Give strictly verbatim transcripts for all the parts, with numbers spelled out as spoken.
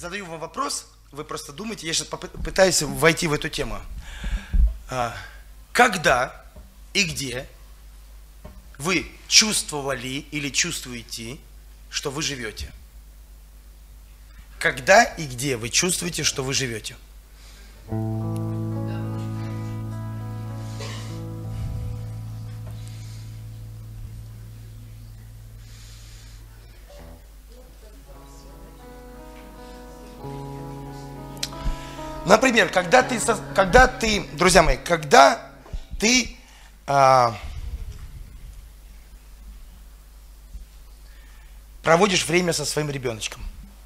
задаю вам вопрос, вы просто думаете, я сейчас попытаюсь войти в эту тему. Когда и где вы чувствовали или чувствуете, что вы живете? Когда и где вы чувствуете, что вы живете? Например, когда ты, когда ты, друзья мои, когда ты а, проводишь время со своим ребеночком,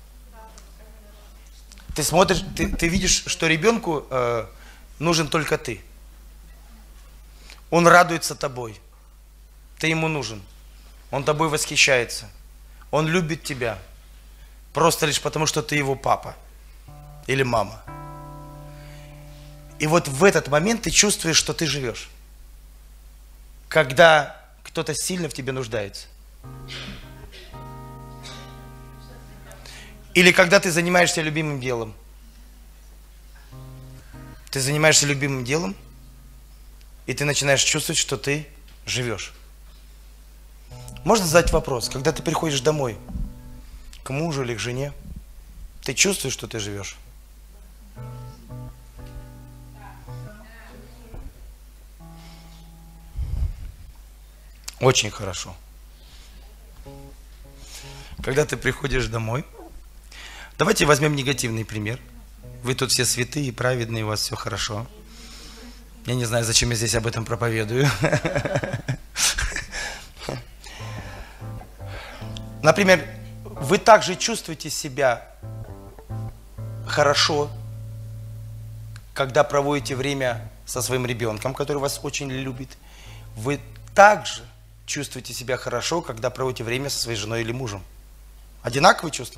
ты смотришь, ты, ты видишь, что ребенку э, нужен только ты. Он радуется тобой, ты ему нужен, он тобой восхищается, он любит тебя, просто лишь потому, что ты его папа или мама. И вот в этот момент ты чувствуешь, что ты живешь. Когда кто-то сильно в тебе нуждается. Или когда ты занимаешься любимым делом. Ты занимаешься любимым делом, и ты начинаешь чувствовать, что ты живешь. Можно задать вопрос, когда ты приходишь домой, к мужу или к жене, ты чувствуешь, что ты живешь? Очень хорошо. Когда ты приходишь домой, давайте возьмем негативный пример. Вы тут все святые, праведные, у вас все хорошо. Я не знаю, зачем я здесь об этом проповедую. Например, вы также чувствуете себя хорошо, когда проводите время со своим ребенком, который вас очень любит. Вы также чувствуете себя хорошо, когда проводите время со своей женой или мужем. Одинаковые чувства?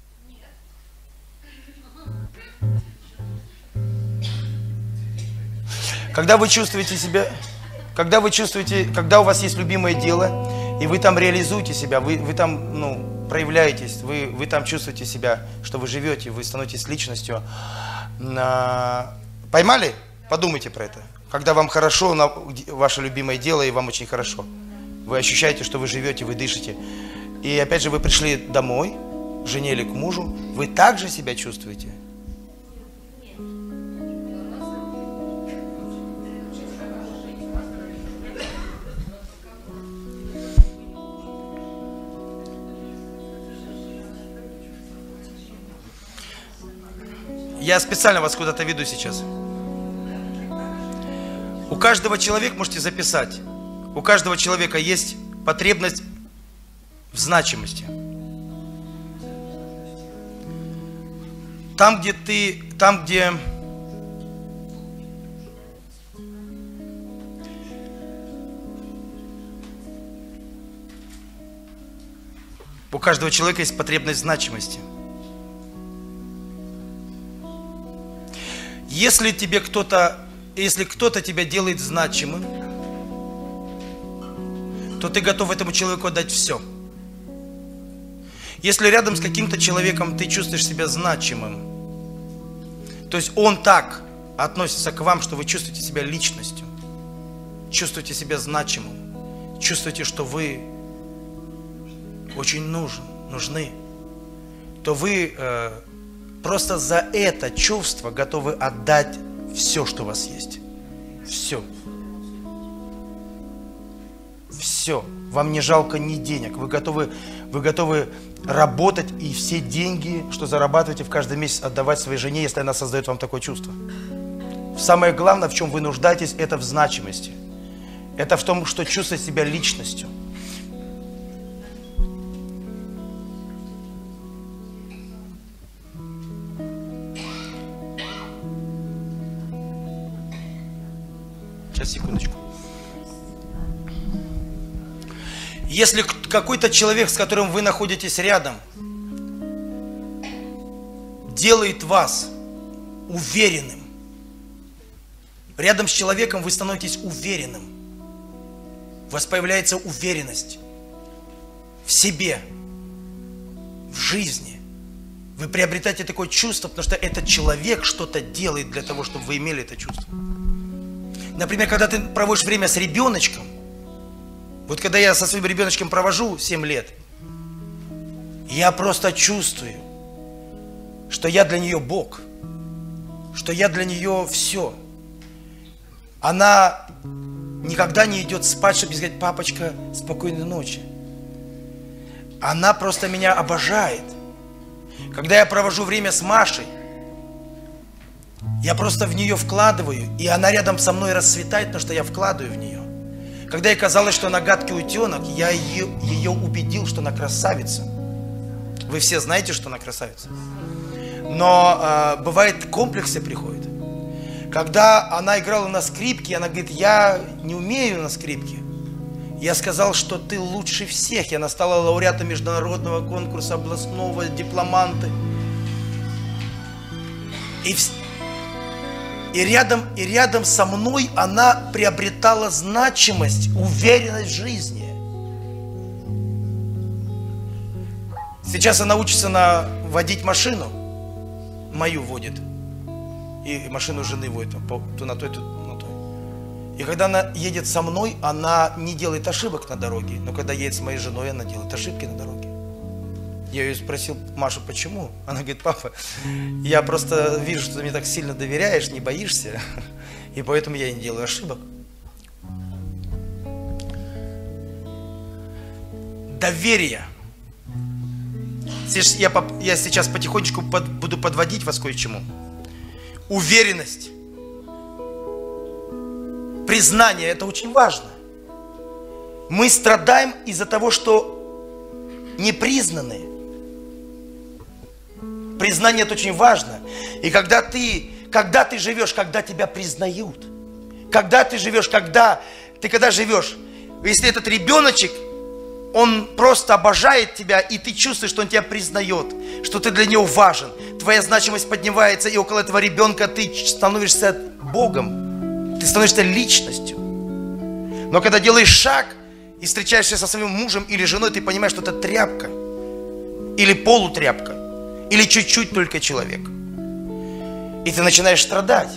Когда вы чувствуете себя, когда вы чувствуете, когда у вас есть любимое дело, и вы там реализуете себя, вы, вы там, ну, проявляетесь, вы, вы там чувствуете себя, что вы живете, вы становитесь личностью. Поймали? Подумайте про это. Когда вам хорошо на ваше любимое дело, и вам очень хорошо. Вы ощущаете, что вы живете, вы дышите. И опять же, вы пришли домой, к жене или к мужу, вы также себя чувствуете? Я специально вас куда-то веду сейчас. У каждого человека, можете записать, у каждого человека есть потребность в значимости. Там, где ты, там, где у каждого человека есть потребность в значимости. Если тебе кто-то, если кто-то тебя делает значимым, то ты готов этому человеку отдать все. Если рядом с каким-то человеком ты чувствуешь себя значимым, то есть он так относится к вам, что вы чувствуете себя личностью, чувствуете себя значимым, чувствуете, что вы очень нужен, нужны, то вы э, просто за это чувство готовы отдать все, что у вас есть. Все. Все. Вам не жалко ни денег. Вы готовы, вы готовы работать и все деньги, что зарабатываете в каждый месяц, отдавать своей жене, если она создает вам такое чувство. Самое главное, в чем вы нуждаетесь, это в значимости. Это в том, что чувствовать себя личностью. Сейчас, секундочку. Если какой-то человек, с которым вы находитесь рядом, делает вас уверенным, рядом с человеком вы становитесь уверенным, у вас появляется уверенность в себе, в жизни, Вы приобретаете такое чувство, потому что этот человек что-то делает для того, чтобы вы имели это чувство. Например, когда ты проводишь время с ребеночком, вот когда я со своим ребеночком провожу семь лет, я просто чувствую, что я для нее Бог, что я для нее все. Она никогда не идет спать, чтобы сказать: папочка, спокойной ночи. Она просто меня обожает. Когда я провожу время с Машей, я просто в нее вкладываю, и она рядом со мной расцветает, потому что я вкладываю в нее. Когда ей казалось, что она гадкий утенок, я ее, ее убедил, что она красавица. Вы все знаете, что она красавица. Но э, бывает, комплексы приходят. Когда она играла на скрипке, она говорит: я не умею на скрипке. Я сказал, что ты лучше всех. И она стала лауреатом международного конкурса, областного, дипломанты. И, в... и, рядом, и рядом со мной она приобретала значимость, уверенность в жизни. Сейчас она учится на... водить машину. Мою водит. И машину жены водит. То на той, то на той. И когда она едет со мной, она не делает ошибок на дороге. Но когда едет с моей женой, она делает ошибки на дороге. Я ее спросил: Маша, почему? Она говорит: папа, я просто вижу, что ты мне так сильно доверяешь, не боишься. И поэтому я не делаю ошибок. Доверие. Я, я сейчас потихонечку под, буду подводить вас кое-чему. Уверенность. Признание – это очень важно. Мы страдаем из-за того, что не признаны. Признание – это очень важно. И когда ты, когда ты живешь, когда тебя признают, когда ты живешь, когда ты когда живешь, если этот ребеночек, он просто обожает тебя, и ты чувствуешь, что он тебя признает, что ты для него важен, твоя значимость поднимается, и около этого ребенка ты становишься Богом, ты становишься личностью. Но когда делаешь шаг и встречаешься со своим мужем или женой, ты понимаешь, что это тряпка, или полутряпка, или чуть-чуть только человек. И ты начинаешь страдать.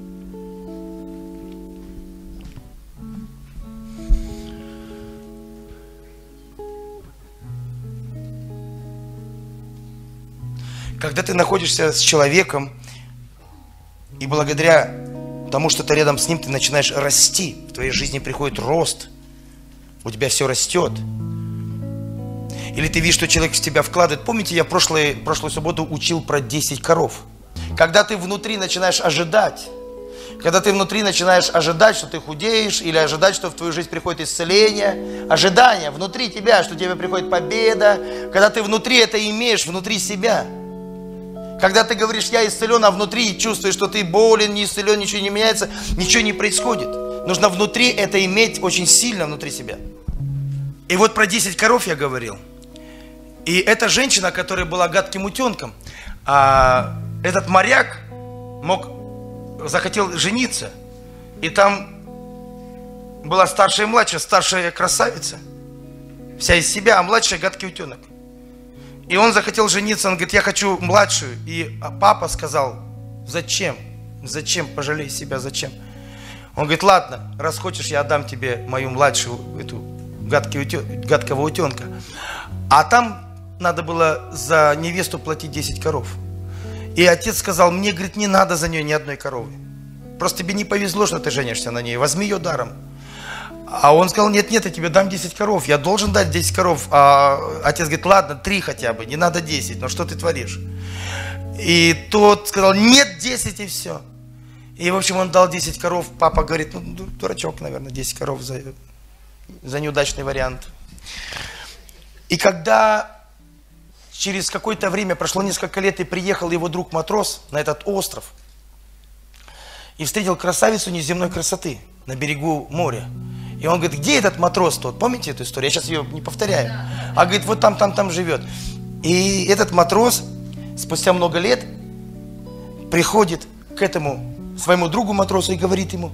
Когда ты находишься с человеком, и благодаря тому, что ты рядом с ним, ты начинаешь расти, в твоей жизни приходит рост, у тебя все растет. Или ты видишь, что человек в тебя вкладывает. Помните, я прошлую, прошлую субботу учил про десять коров. Когда ты внутри начинаешь ожидать, когда ты внутри начинаешь ожидать, что ты худеешь, или ожидать, что в твою жизнь приходит исцеление, ожидание внутри тебя, что тебе приходит победа, когда ты внутри это имеешь, внутри себя. Когда ты говоришь: я исцелен, а внутри чувствуешь, что ты болен, не исцелен, ничего не меняется, ничего не происходит. Нужно внутри это иметь очень сильно внутри себя. И вот про десять коров я говорил. И эта женщина, которая была гадким утенком, а, этот моряк мог, захотел жениться. И там была старшая и младшая, старшая красавица, вся из себя, а младшая гадкий утенок. И он захотел жениться, он говорит: я хочу младшую. И папа сказал: зачем? Зачем? Пожалей себя, зачем? Он говорит: ладно, раз хочешь, я отдам тебе мою младшую, эту гадкий утен, гадкого утенка. А там надо было за невесту платить десять коров. И отец сказал: мне, говорит, не надо за нее ни одной коровы. Просто тебе не повезло, что ты женишься на ней, возьми ее даром. А он сказал: нет, нет, я тебе дам десять коров, я должен дать десять коров. А отец говорит: ладно, три хотя бы, не надо десять, но что ты творишь? И тот сказал: нет, десять и все. И в общем он дал десять коров, папа говорит: ну дурачок, наверное, десять коров за, за неудачный вариант. И когда через какое-то время, прошло несколько лет, и приехал его друг матрос на этот остров, и встретил красавицу неземной красоты на берегу моря. И он говорит: где этот матрос тот? Помните эту историю? Я сейчас ее не повторяю. А говорит: вот там, там, там живет. И этот матрос спустя много лет приходит к этому своему другу матросу и говорит ему,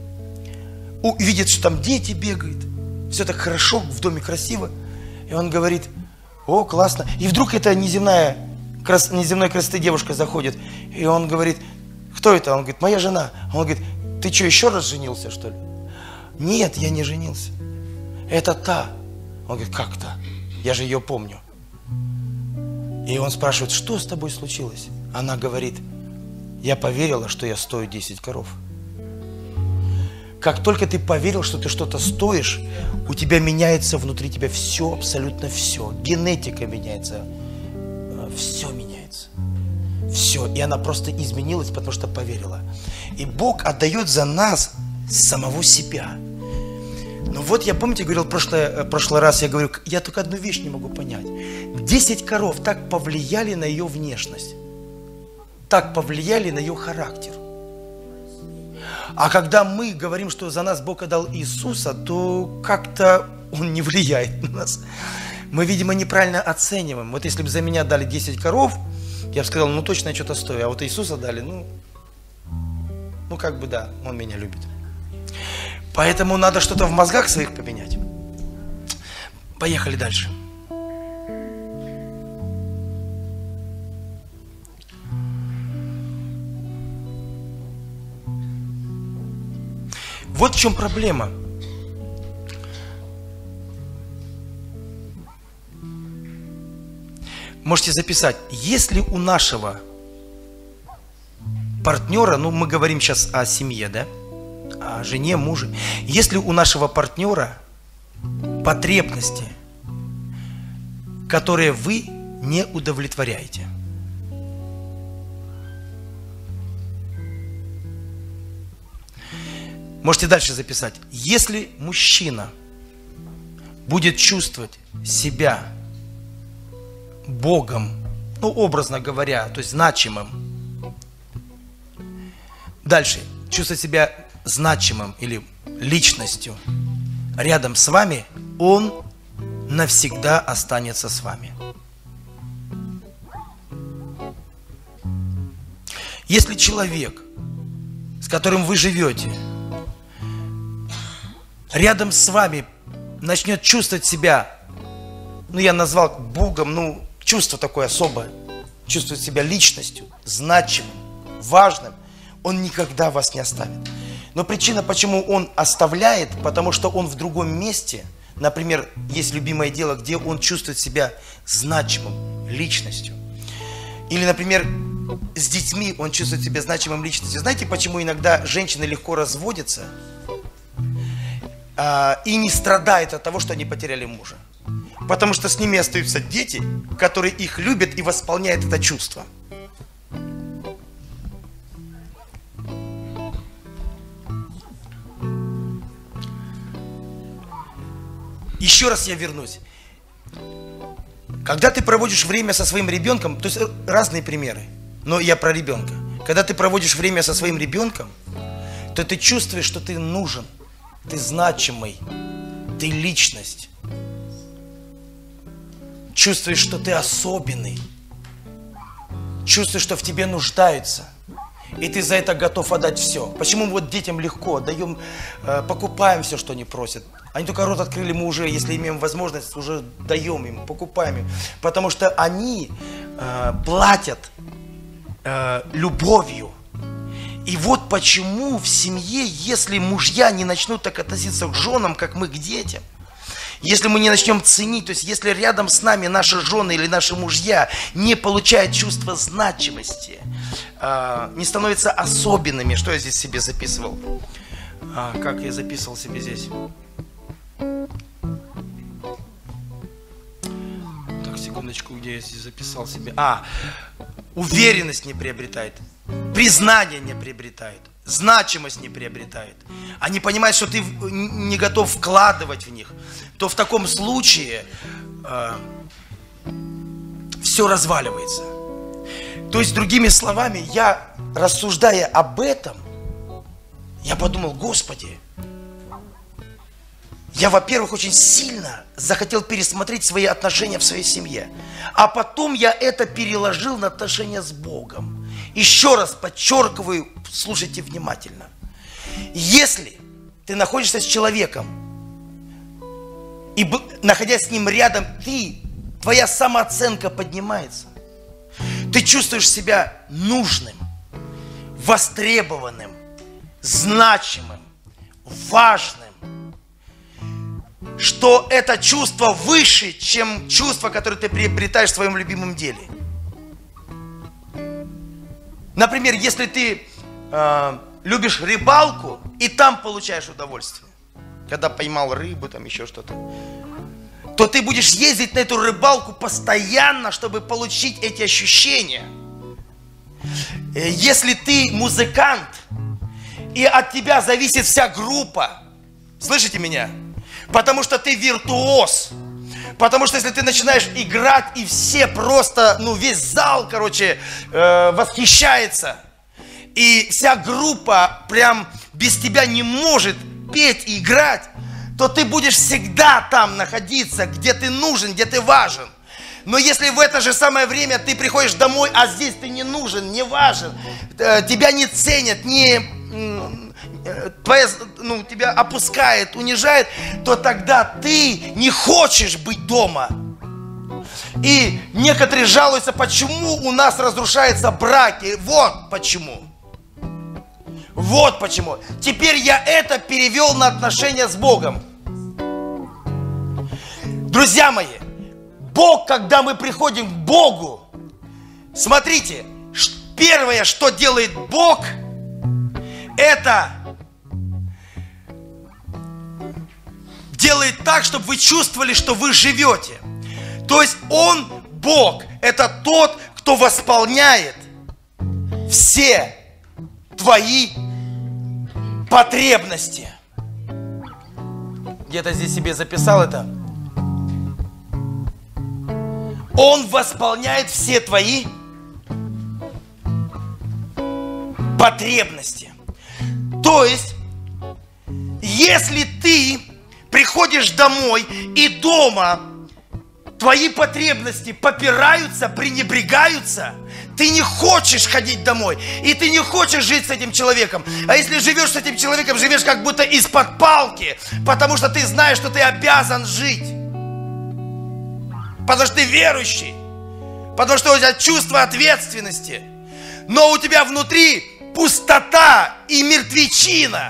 видит, что там дети бегают, все так хорошо, в доме красиво. И он говорит: о, классно. И вдруг эта неземная крас... неземной красоты девушка заходит, и он говорит, кто это? Он говорит, моя жена. Он говорит, ты что, еще раз женился, что ли? Нет, я не женился. Это та. Он говорит, как та? Я же ее помню. И он спрашивает, что с тобой случилось? Она говорит, я поверила, что я стою десять коров. Как только ты поверил, что ты что-то стоишь, у тебя меняется внутри тебя все, абсолютно все. Генетика меняется. Все меняется. Все. И она просто изменилась, потому что поверила. И Бог отдает за нас самого себя. Ну вот я, помните, говорил в прошлый, прошлый раз, я говорю, я только одну вещь не могу понять. Десять коров так повлияли на ее внешность. Так повлияли на ее характер. А когда мы говорим, что за нас Бог отдал Иисуса, то как-то Он не влияет на нас. Мы, видимо, неправильно оцениваем. Вот если бы за меня дали десять коров, я бы сказал, ну точно я что-то стою. А вот Иисуса дали, ну, ну как бы да, Он меня любит. Поэтому надо что-то в мозгах своих поменять. Поехали дальше. Вот в чем проблема. Можете записать, если у нашего партнера, ну мы говорим сейчас о семье, да, о жене, муже, если у нашего партнера потребности, которые вы не удовлетворяете, можете дальше записать. Если мужчина будет чувствовать себя Богом, ну, образно говоря, то есть значимым, дальше, чувствовать себя значимым или личностью рядом с вами, он навсегда останется с вами. Если человек, с которым вы живете, рядом с вами начнет чувствовать себя, ну я назвал Богом, ну чувство такое особое, чувствовать себя личностью, значимым, важным, он никогда вас не оставит. Но причина, почему он оставляет, потому что он в другом месте, например, есть любимое дело, где он чувствует себя значимым, личностью. Или, например, с детьми он чувствует себя значимым личностью. Знаете, почему иногда женщины легко разводятся а, и не страдают от того, что они потеряли мужа? Потому что с ними остаются дети, которые их любят и восполняют это чувство. Еще раз я вернусь. Когда ты проводишь время со своим ребенком, то есть разные примеры, но я про ребенка. Когда ты проводишь время со своим ребенком, то ты чувствуешь, что ты нужен, ты значимый, ты личность. Чувствуешь, что ты особенный. Чувствуешь, что в тебе нуждаются. И ты за это готов отдать все. Почему вот детям легко, даем, покупаем все, что они просят. Они только рот открыли, мы уже, если имеем возможность, уже даем им, покупаем им. Потому что они э, платят э, любовью. И вот почему в семье, если мужья не начнут так относиться к женам, как мы к детям, если мы не начнем ценить, то есть если рядом с нами наши жены или наши мужья не получают чувство значимости, э, не становятся особенными, что я здесь себе записывал? А, как я записывал себе здесь? Так, секундочку, где я здесь записал себе? А, уверенность не приобретает, признание не приобретает, значимость не приобретает. Они понимают, что ты не готов вкладывать в них, то в таком случае э, все разваливается. То есть, другими словами, я, рассуждая об этом, я подумал, Господи, я, во-первых, очень сильно захотел пересмотреть свои отношения в своей семье. А потом я это переложил на отношения с Богом. Еще раз подчеркиваю, слушайте внимательно. Если ты находишься с человеком, и находясь с ним рядом, ты, твоя самооценка поднимается, Ты чувствуешь себя нужным, востребованным, значимым, важным. Что это чувство выше, чем чувство, которое ты приобретаешь в своем любимом деле. Например, если ты э, любишь рыбалку, и там получаешь удовольствие, когда поймал рыбу, там еще что-то, то ты будешь ездить на эту рыбалку постоянно, чтобы получить эти ощущения. Если ты музыкант, и от тебя зависит вся группа, слышите меня? Потому что ты виртуоз. Потому что если ты начинаешь играть, и все просто, ну весь зал, короче, э, восхищается, и вся группа прям без тебя не может петь и играть, то ты будешь всегда там находиться, где ты нужен, где ты важен. Но если в это же самое время ты приходишь домой, а здесь ты не нужен, не важен, тебя не ценят, не, твоя, ну, тебя опускает, унижает, то тогда ты не хочешь быть дома. И некоторые жалуются, почему у нас разрушаются браки. Вот почему. Вот почему. Теперь я это перевел на отношения с Богом. Друзья мои, Бог, когда мы приходим к Богу, смотрите, первое, что делает Бог, это делает так, чтобы вы чувствовали, что вы живете. То есть Он, Бог, это тот, кто восполняет все твои потребности. Где-то здесь себе записал это. Он восполняет все твои потребности. То есть, если ты приходишь домой и дома твои потребности попираются, пренебрегаются, ты не хочешь ходить домой, и ты не хочешь жить с этим человеком. А если живешь с этим человеком, живешь как будто из-под палки, потому что ты знаешь, что ты обязан жить. Потому что ты верующий, потому что у тебя чувство ответственности, но у тебя внутри пустота и мертвечина.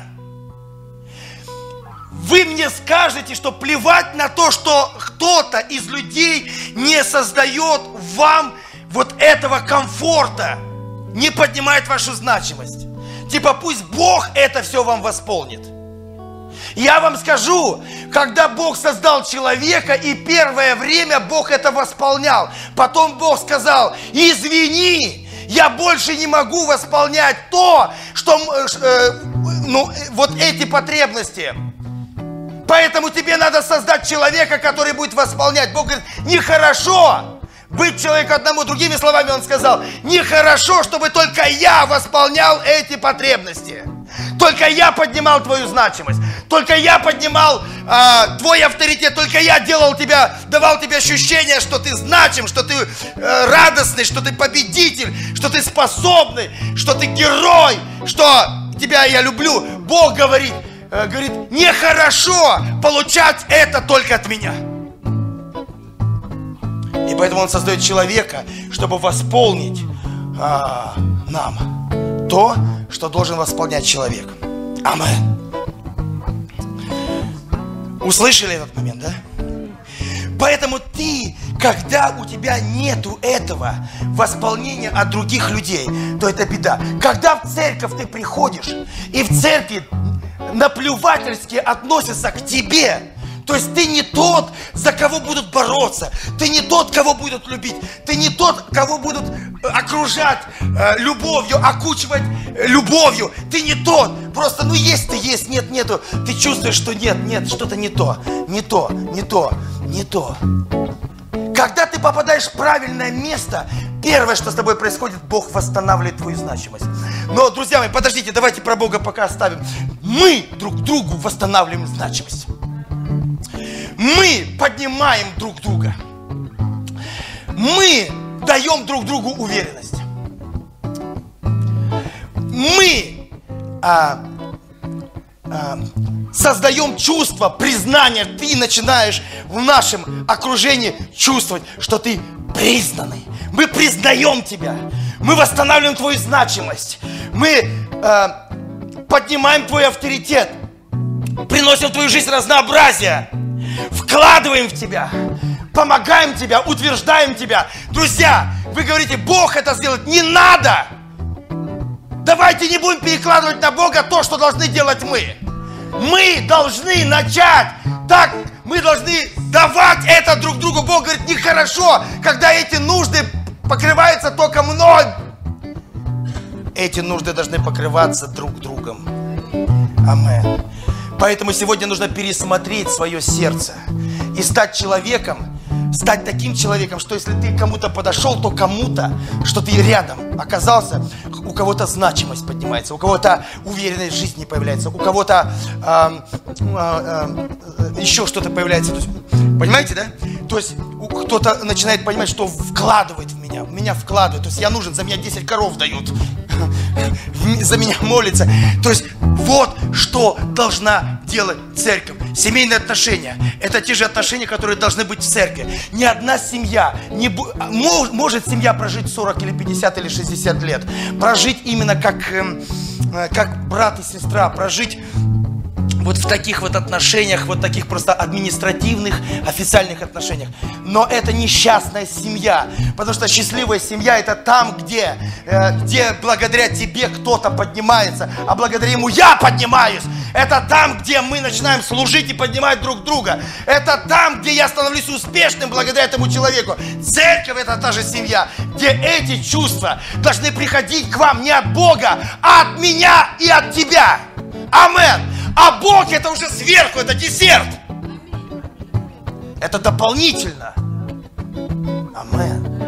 Вы мне скажете, что плевать на то, что кто-то из людей не создает вам вот этого комфорта, не поднимает вашу значимость. Типа пусть Бог это все вам восполнит. Я вам скажу, когда Бог создал человека, и первое время Бог это восполнял. Потом Бог сказал: извини, я больше не могу восполнять то, что, э, ну, вот эти потребности. Поэтому тебе надо создать человека, который будет восполнять. Бог говорит: нехорошо быть человеку одному. Другими словами Он сказал: нехорошо, чтобы только я восполнял эти потребности. Только я поднимал твою значимость. Только я поднимал э, твой авторитет. Только я делал тебя, давал тебе ощущение, что ты значим, что ты э, радостный, что ты победитель, что ты способный, что ты герой, что тебя я люблю. Бог говорит, э, говорит, нехорошо получать это только от меня. И поэтому Он создает человека, чтобы восполнить э, нам то, что должен восполнять человек. Аминь. Услышали этот момент, да? Поэтому ты, когда у тебя нету этого восполнения от других людей, то это беда. Когда в церковь ты приходишь, и в церкви наплевательски относятся к тебе, то есть ты не тот, за кого будут бороться, ты не тот, кого будут любить, ты не тот, кого будут окружать э, любовью, окучивать э, любовью, ты не тот. Просто, ну есть ты есть, нет, нету. Ты чувствуешь, что нет, нет, что-то не то, не то, не то, не то. Когда ты попадаешь в правильное место, первое, что с тобой происходит, Бог восстанавливает твою значимость. Но, друзья мои, подождите, давайте про Бога пока оставим. Мы друг другу восстанавливаем значимость. Мы поднимаем друг друга. Мы даем друг другу уверенность. Мы а, а, создаем чувство признания. Ты начинаешь в нашем окружении чувствовать, что ты признанный. Мы признаем Тебя. Мы восстанавливаем Твою значимость. Мы э, поднимаем Твой авторитет. Приносим в Твою жизнь разнообразие. Вкладываем в Тебя. Помогаем Тебя, утверждаем Тебя. Друзья, вы говорите, Бог это сделать не надо. Давайте не будем перекладывать на Бога то, что должны делать мы. Мы должны начать так, мы должны давать это друг другу. Бог говорит, нехорошо, когда эти нужды покрываются только мной. Эти нужды должны покрываться друг другом. Аминь. Поэтому сегодня нужно пересмотреть свое сердце и стать человеком, стать таким человеком, что если ты кому-то подошел, то кому-то, что ты рядом оказался, у кого-то значимость поднимается, у кого-то уверенность в жизни появляется, у кого-то э, э, э, еще что-то появляется. То есть, понимаете, да? То есть кто-то начинает понимать, что вкладывает в меня, в меня вкладывает. То есть я нужен, за меня десять коров дают, за меня молятся. То есть вот что должна делать церковь. Семейные отношения – это те же отношения, которые должны быть в церкви. Ни одна семья, не бу... может семья прожить сорок или пятьдесят или шестьдесят лет. Прожить именно как, как брат и сестра, прожить вот в таких вот отношениях, вот таких просто административных, официальных отношениях. Но это несчастная семья, потому что счастливая семья – это там, где, э, где благодаря тебе кто-то поднимается, а благодаря ему я поднимаюсь. Это там, где мы начинаем служить и поднимать друг друга. Это там, где я становлюсь успешным благодаря этому человеку. Церковь – это та же семья, где эти чувства должны приходить к вам не от Бога, а от меня и от тебя. Аминь. А Бог это уже сверху, это десерт. Это дополнительно. Аминь.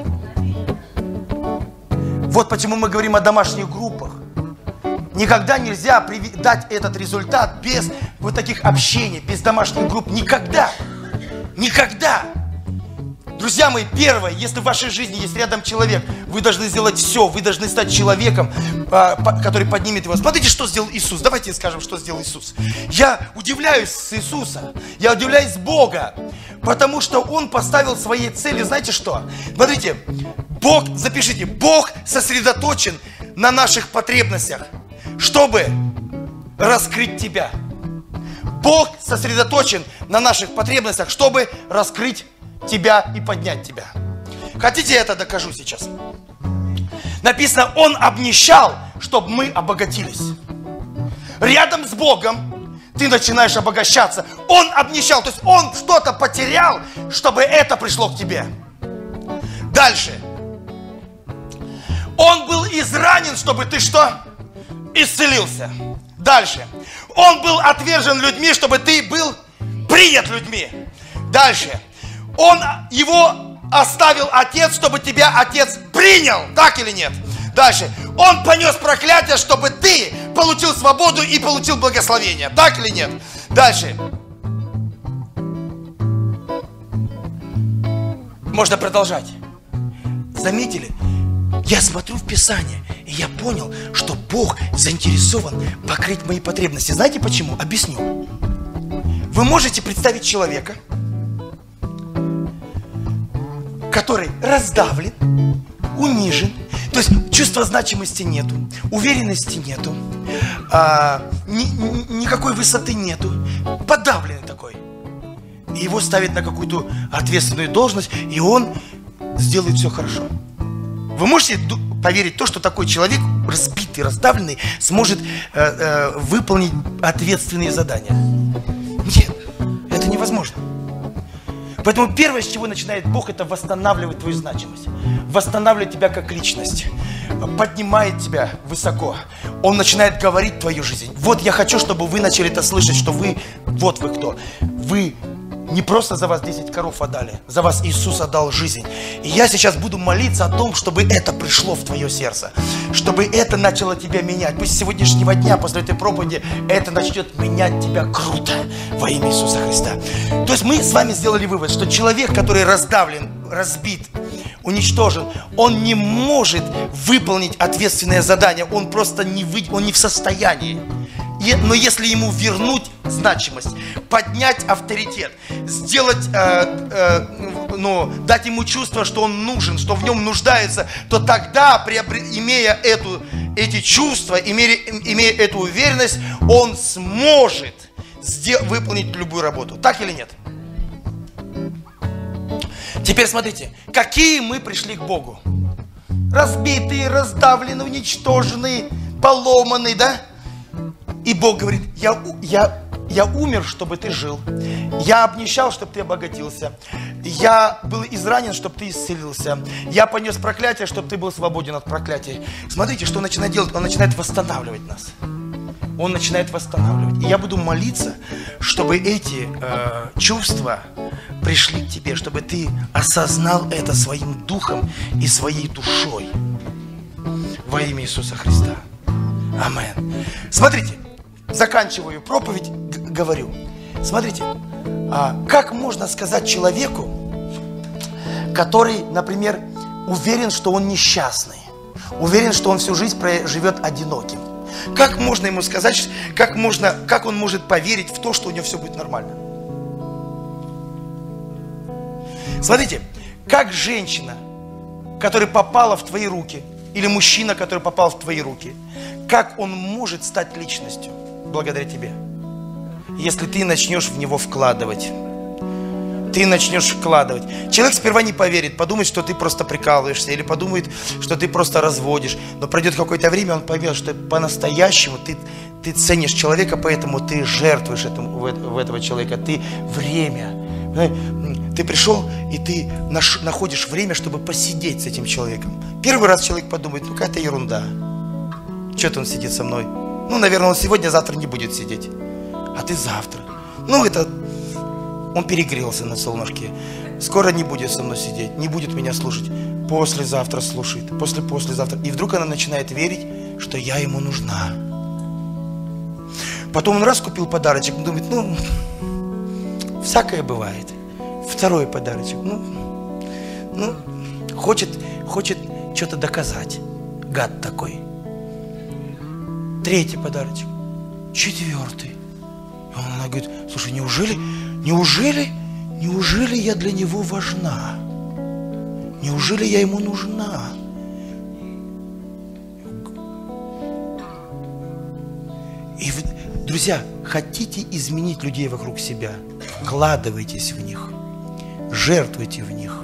Вот почему мы говорим о домашних группах. Никогда нельзя дать этот результат без вот таких общений, без домашних групп. Никогда. Никогда. Друзья мои, первое, если в вашей жизни есть рядом человек, вы должны сделать все, вы должны стать человеком, который поднимет его. Смотрите, что сделал Иисус. Давайте скажем, что сделал Иисус. Я удивляюсь с Иисуса, я удивляюсь с Бога, потому что Он поставил своей целью, знаете что? Смотрите, Бог, запишите, Бог сосредоточен на наших потребностях, чтобы раскрыть тебя. Бог сосредоточен на наших потребностях, чтобы раскрыть тебя и поднять тебя. Хотите, я это докажу сейчас? Написано, Он обнищал, чтобы мы обогатились. Рядом с Богом ты начинаешь обогащаться. Он обнищал, то есть Он что-то потерял, чтобы это пришло к тебе. Дальше. Он был изранен, чтобы ты что? Исцелился. Дальше. Он был отвержен людьми, чтобы ты был принят людьми. Дальше. Он, его оставил Отец, чтобы тебя Отец принял. Так или нет? Дальше. Он понес проклятие, чтобы ты получил свободу и получил благословение. Так или нет? Дальше. Можно продолжать. Заметили? Я смотрю в Писание, и я понял, что Бог заинтересован покрыть мои потребности. Знаете почему? Объясню. Вы можете представить человека, который раздавлен, унижен, то есть чувства значимости нету, уверенности нету, а, ни, ни, никакой высоты нету, подавленный такой. И его ставят на какую-то ответственную должность, и он сделает все хорошо. Вы можете поверить в то, что такой человек, разбитый, раздавленный, сможет э, э, выполнить ответственные задания? Нет, это невозможно. Поэтому первое, с чего начинает Бог, это восстанавливать твою значимость. Восстанавливать тебя как личность. Поднимает тебя высоко. Он начинает говорить в твою жизнь. Вот я хочу, чтобы вы начали это слышать, что вы, вот вы кто. Вы не просто за вас десять коров отдали, за вас Иисус отдал жизнь. И я сейчас буду молиться о том, чтобы это пришло в твое сердце, чтобы это начало тебя менять. Пусть с сегодняшнего дня, после этой проповеди, это начнет менять тебя круто во имя Иисуса Христа. То есть мы с вами сделали вывод, что человек, который раздавлен, разбит, уничтожен, он не может выполнить ответственное задание, он просто не, вы... он не в состоянии. Но если ему вернуть значимость, поднять авторитет, сделать, э, э, ну, дать ему чувство, что он нужен, что в нем нуждается, то тогда, имея эту, эти чувства, имея, имея эту уверенность, он сможет выполнить любую работу. Так или нет? Теперь смотрите, какие мы пришли к Богу. Разбитые, раздавленные, уничтоженные, поломанные, да? И Бог говорит, я, я, я умер, чтобы ты жил. Я обнищал, чтобы ты обогатился. Я был изранен, чтобы ты исцелился. Я понес проклятие, чтобы ты был свободен от проклятия. Смотрите, что он начинает делать. Он начинает восстанавливать нас. Он начинает восстанавливать. И я буду молиться, чтобы эти э, чувства пришли к тебе, чтобы ты осознал это своим духом и своей душой. Во имя Иисуса Христа. Амин. Смотрите, заканчиваю проповедь, говорю. Смотрите, а как можно сказать человеку, который, например, уверен, что он несчастный, уверен, что он всю жизнь проживет одиноким. Как можно ему сказать, как, можно, как он может поверить в то, что у него все будет нормально? Смотрите, как женщина, которая попала в твои руки, или мужчина, который попал в твои руки, как он может стать личностью благодаря тебе? Если ты начнешь в него вкладывать. Ты начнешь вкладывать. Человек сперва не поверит, подумает, что ты просто прикалываешься, или подумает, что ты просто разводишь. Но пройдет какое-то время, он поймет, что по-настоящему ты, ты ценишь человека, поэтому ты жертвуешь этому, в, в этого человека. Ты время. Ты пришел, и ты наш, находишь время, чтобы посидеть с этим человеком. Первый раз человек подумает, ну какая-то ерунда. Что-то он сидит со мной. Ну, наверное, он сегодня, завтра не будет сидеть. А ты завтра. Ну, это... Он перегрелся на солнышке. Скоро не будет со мной сидеть, не будет меня слушать. Послезавтра слушает, после-послезавтра. И вдруг она начинает верить, что я ему нужна. Потом он раз купил подарочек, думает, ну, всякое бывает. Второй подарочек, ну, ну, хочет, хочет что-то доказать. Гад такой. Третий подарочек. Четвертый. И она говорит, слушай, неужели... Неужели, неужели я для него важна? Неужели я ему нужна? И вы, друзья, хотите изменить людей вокруг себя? Вкладывайтесь в них, жертвуйте в них.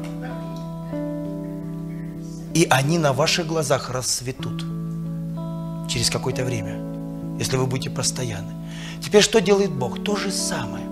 И они на ваших глазах расцветут через какое-то время, если вы будете постоянны. Теперь что делает Бог? То же самое.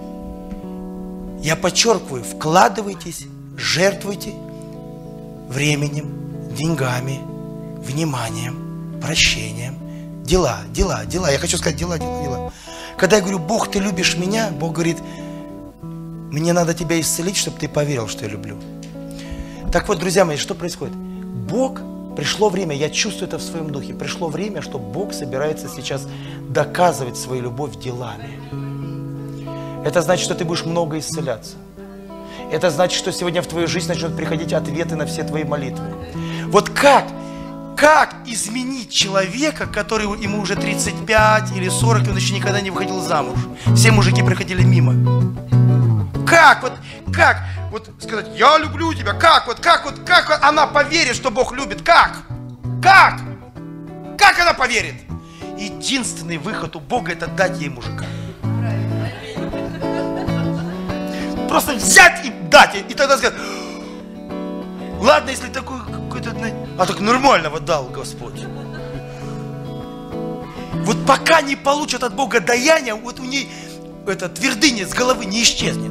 Я подчеркиваю, вкладывайтесь, жертвуйте временем, деньгами, вниманием, прощением. Дела, дела, дела. Я хочу сказать дела, дела, дела. Когда я говорю, Бог, ты любишь меня, Бог говорит, мне надо тебя исцелить, чтобы ты поверил, что я люблю. Так вот, друзья мои, что происходит? Бог, пришло время, я чувствую это в своем духе, пришло время, что Бог собирается сейчас доказывать свою любовь делами. Это значит, что ты будешь много исцеляться. Это значит, что сегодня в твою жизнь начнут приходить ответы на все твои молитвы. Вот как, как изменить человека, который ему уже тридцать пять или сорок, и он еще никогда не выходил замуж? Все мужики проходили мимо. Как, вот, как, вот сказать, я люблю тебя, как, вот, как, вот, как она поверит, что Бог любит? Как? Как? Как она поверит? Единственный выход у Бога – это дать ей мужика. Просто взять и дать, и тогда сказать, ладно, если такой какой-то, а так нормального дал Господь. Вот пока не получат от Бога даяние, вот у ней эта твердыня с головы не исчезнет.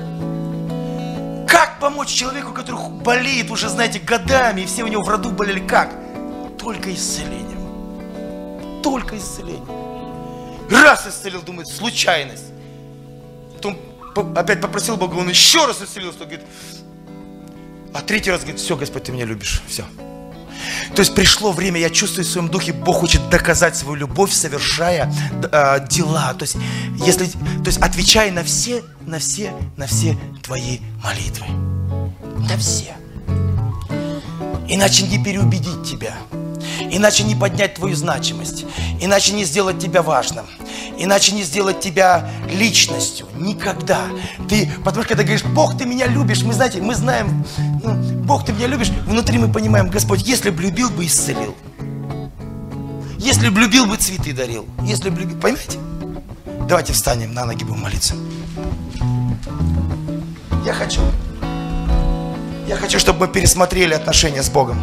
Как помочь человеку, который болеет уже, знаете, годами, и все у него в роду болели, как? Только исцелением. Только исцелением. Раз исцелил, думает, случайность. Потом опять попросил Бога, он еще раз исцелился, говорит, а третий раз говорит, все, Господь, ты меня любишь, все. То есть пришло время, я чувствую в своем духе, Бог хочет доказать свою любовь, совершая э, дела, то есть, если, то есть отвечая на все, на все, на все твои молитвы, на все. Иначе не переубедить тебя, иначе не поднять твою значимость, иначе не сделать тебя важным, иначе не сделать тебя личностью. Никогда. Ты, потому что когда говоришь, Бог, ты меня любишь, мы, знаете, мы знаем, ну, Бог, ты меня любишь, внутри мы понимаем, Господь, если бы любил бы, исцелил. Если бы любил бы, цветы дарил. Если бы любил, понимаете? Давайте встанем на ноги, будем молиться. Я хочу, я хочу, чтобы мы пересмотрели отношения с Богом.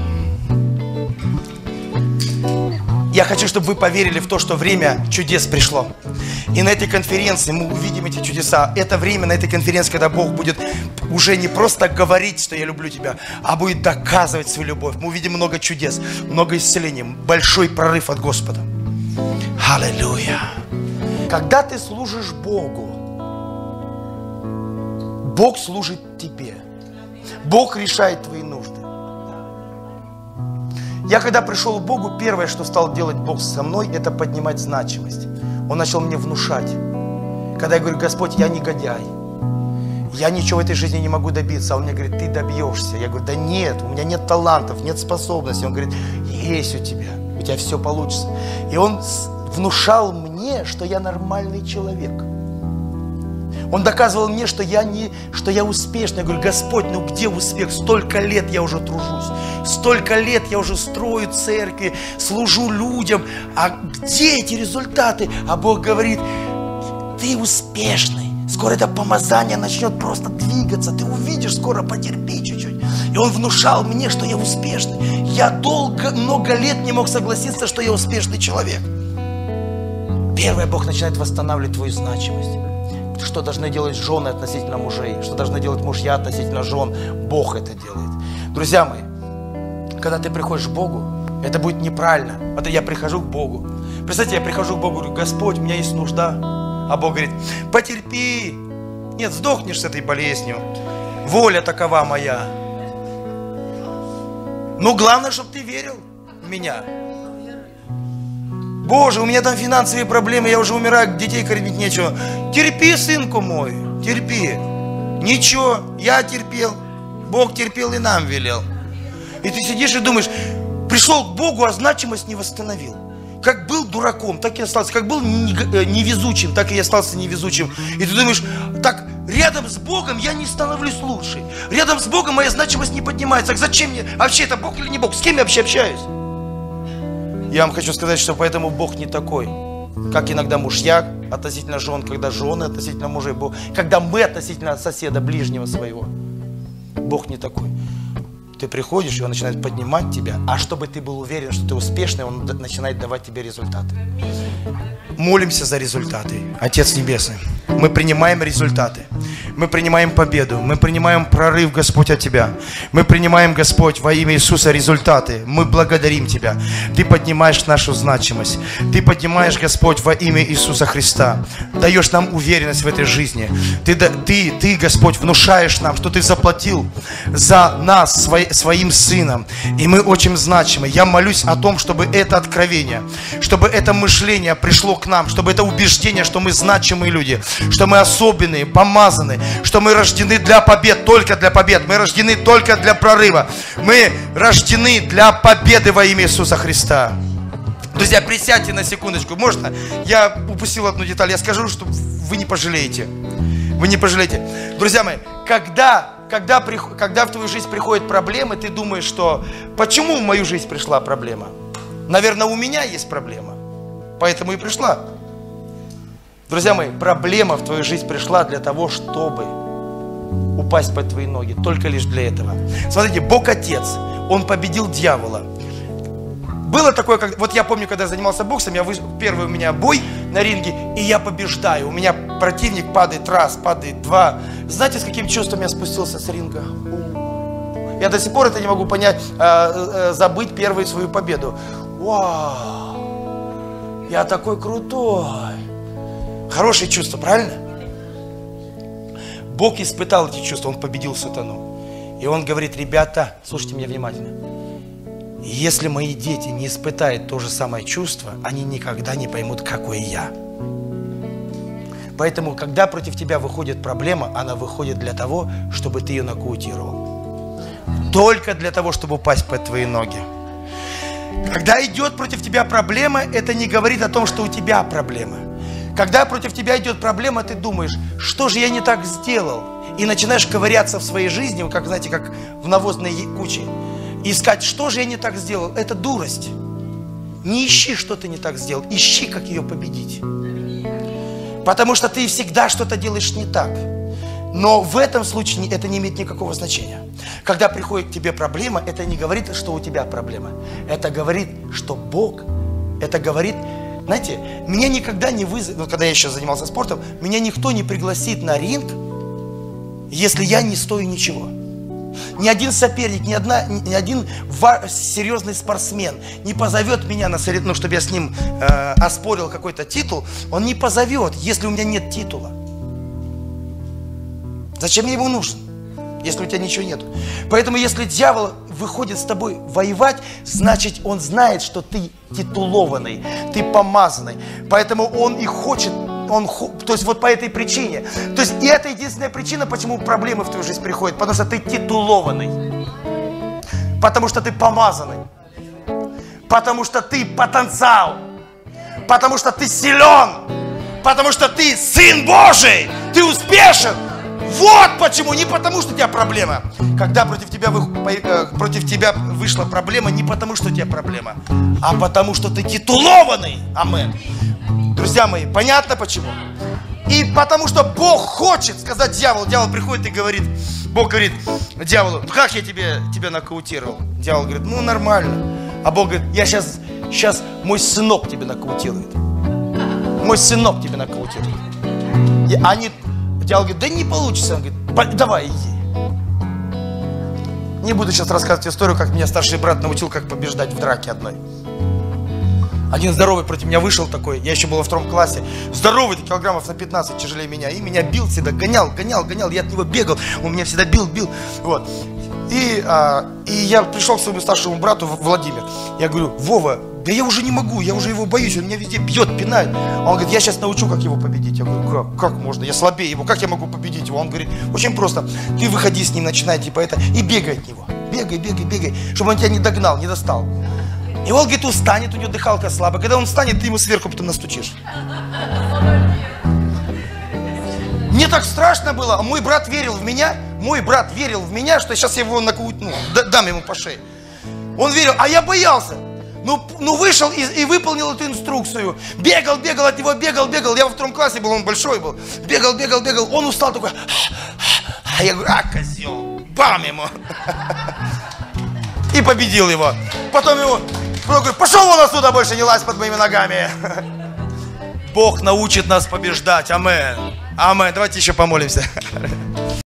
Я хочу, чтобы вы поверили в то, что время чудес пришло. И на этой конференции мы увидим эти чудеса. Это время на этой конференции, когда Бог будет уже не просто говорить, что я люблю тебя, а будет доказывать свою любовь. Мы увидим много чудес, много исцелений, большой прорыв от Господа. Аллилуйя. Когда ты служишь Богу, Бог служит тебе. Бог решает твои нужды. Я когда пришел к Богу, первое, что стал делать Бог со мной, это поднимать значимость. Он начал мне внушать. Когда я говорю, Господь, я негодяй. Я ничего в этой жизни не могу добиться. А Он мне говорит, ты добьешься. Я говорю, да нет, у меня нет талантов, нет способностей. Он говорит, есть у тебя, у тебя все получится. И Он внушал мне, что я нормальный человек. Он доказывал мне, что я, не, что я успешный. Я говорю, Господь, ну где успех? Столько лет я уже тружусь. Столько лет я уже строю церкви, служу людям. А где эти результаты? А Бог говорит, ты успешный. Скоро это помазание начнет просто двигаться. Ты увидишь, скоро потерпи чуть-чуть. И Он внушал мне, что я успешный. Я долго, много лет не мог согласиться, что я успешный человек. Первое, Бог начинает восстанавливать твою значимость. Что должны делать жены относительно мужей, что должны делать мужья относительно жен. Бог это делает. Друзья мои, когда ты приходишь к Богу, это будет неправильно. Вот я прихожу к Богу. Представьте, я прихожу к Богу, говорю, Господь, у меня есть нужда. А Бог говорит, потерпи. Нет, сдохнешь с этой болезнью. Воля такова моя. Но главное, чтобы ты верил в меня. Боже, у меня там финансовые проблемы, я уже умираю, детей кормить нечего. Терпи, сынку мой, терпи. Ничего, я терпел, Бог терпел и нам велел. И ты сидишь и думаешь, пришел к Богу, а значимость не восстановил. Как был дураком, так и остался. Как был невезучим, так и остался невезучим. И ты думаешь, так, рядом с Богом я не становлюсь лучше. Рядом с Богом моя значимость не поднимается. Так зачем мне? Вообще это Бог или не Бог? С кем я вообще общаюсь? Я вам хочу сказать, что поэтому Бог не такой, как иногда мужья относительно жен, когда жены относительно мужей, Бог, когда мы относительно соседа ближнего своего. Бог не такой. Ты приходишь, и Он начинает поднимать тебя, а чтобы ты был уверен, что ты успешный, Он начинает давать тебе результаты. Молимся за результаты. Отец Небесный, мы принимаем результаты. Мы принимаем победу, мы принимаем прорыв, Господь, от Тебя. Мы принимаем, Господь, во имя Иисуса результаты. Мы благодарим Тебя. Ты поднимаешь нашу значимость. Ты поднимаешь, Господь, во имя Иисуса Христа. Даешь нам уверенность в этой жизни. Ты, ты, ты Господь, внушаешь нам, что Ты заплатил за нас свой, своим Сыном. И мы очень значимы. Я молюсь о том, чтобы это откровение, чтобы это мышление пришло к нам, чтобы это убеждение, что мы значимые люди, что мы особенные, помазанные, что мы рождены для побед, только для побед. Мы рождены только для прорыва. Мы рождены для победы во имя Иисуса Христа. Друзья, присядьте на секундочку. Можно? Я упустил одну деталь. Я скажу, что вы не пожалеете. Вы не пожалеете. Друзья мои, когда, когда, когда в твою жизнь приходят проблемы, ты думаешь, что почему в мою жизнь пришла проблема? Наверное, у меня есть проблема. Поэтому и пришла. Друзья мои, проблема в твою жизнь пришла для того, чтобы упасть под твои ноги. Только лишь для этого. Смотрите, Бог Отец, Он победил дьявола. Было такое, как, вот я помню, когда я занимался боксом, я вы, первый у меня бой на ринге, и я побеждаю. У меня противник падает раз, падает два. Знаете, с каким чувством я спустился с ринга? Я до сих пор это не могу понять, э, э, забыть первую свою победу. Вау! Я такой крутой! Хорошее чувство, правильно? Бог испытал эти чувства, Он победил сатану. И Он говорит, ребята, слушайте меня внимательно. Если мои дети не испытают то же самое чувство, они никогда не поймут, какой я. Поэтому, когда против тебя выходит проблема, она выходит для того, чтобы ты ее нокаутировал. Только для того, чтобы упасть под твои ноги. Когда идет против тебя проблема, это не говорит о том, что у тебя проблема. Когда против тебя идет проблема, ты думаешь, что же я не так сделал? И начинаешь ковыряться в своей жизни, как, знаете, как в навозной куче. И искать, что же я не так сделал? Это дурость. Не ищи, что ты не так сделал. Ищи, как ее победить. Потому что ты всегда что-то делаешь не так. Но в этом случае это не имеет никакого значения. Когда приходит к тебе проблема, это не говорит, что у тебя проблема. Это говорит, что Бог, это говорит... Знаете, меня никогда не вызовет, ну, когда я еще занимался спортом, меня никто не пригласит на ринг, если я не стою ничего. Ни один соперник, ни, одна, ни один серьезный спортсмен не позовет меня, на сорев... ну, чтобы я с ним э, оспорил какой-то титул. Он не позовет, если у меня нет титула. Зачем мне его нужен, если у тебя ничего нет? Поэтому, если дьявол выходит с тобой воевать, значит, он знает, что ты титулованный, ты помазанный. Поэтому он и хочет, он, то есть вот по этой причине. То есть и это единственная причина, почему проблемы в твою жизнь приходят. Потому что ты титулованный. Потому что ты помазанный. Потому что ты потенциал. Потому что ты силен. Потому что ты Сын Божий. Ты успешен. Вот почему, не потому, что у тебя проблема. Когда против тебя, вы, против тебя вышла проблема, не потому, что у тебя проблема, а потому, что ты титулованный. Амен. Друзья мои, понятно почему? И потому, что Бог хочет сказать дьяволу. Дьявол приходит и говорит, Бог говорит дьяволу, ну как я тебе, тебя нокаутировал? Дьявол говорит, ну нормально. А Бог говорит, я сейчас, сейчас мой сынок тебя нокаутирует. Мой сынок тебя нокаутирует. И они... Дьявол говорит, да не получится. Он говорит, давай, иди. Не буду сейчас рассказывать историю, как меня старший брат научил, как побеждать в драке одной. Один здоровый против меня вышел такой, я еще был во втором классе. Здоровый, килограммов на пятнадцать тяжелее меня. И меня бил всегда, гонял, гонял, гонял. Я от него бегал, он меня всегда бил, бил. Вот. И, а, и я пришел к своему старшему брату Владимир. Я говорю, Вова, да я уже не могу, я уже его боюсь, он меня везде бьет, пинает. Он говорит, я сейчас научу, как его победить. Я говорю, как, как можно, я слабее его, как я могу победить его? Он говорит, очень просто, ты выходи с ним, начинай типа это, и бегай от него. Бегай, бегай, бегай, чтобы он тебя не догнал, не достал. И он, говорит, устанет, у него дыхалка слабая. Когда он встанет, ты ему сверху потом настучишь. Мне так страшно было, а мой брат верил в меня, мой брат верил в меня, что сейчас я его накрутну, ну, дам ему по шее. Он верил, а я боялся. Ну, ну вышел и, и выполнил эту инструкцию. Бегал, бегал от него, бегал, бегал. Я во втором классе был, он большой был. Бегал, бегал, бегал. Он устал такой. А я говорю, а, козел, бам ему. И победил его. Потом ему, потом говорю, пошел вон отсюда, больше не лазь под моими ногами. Бог научит нас побеждать. Амен. Амен. Давайте еще помолимся.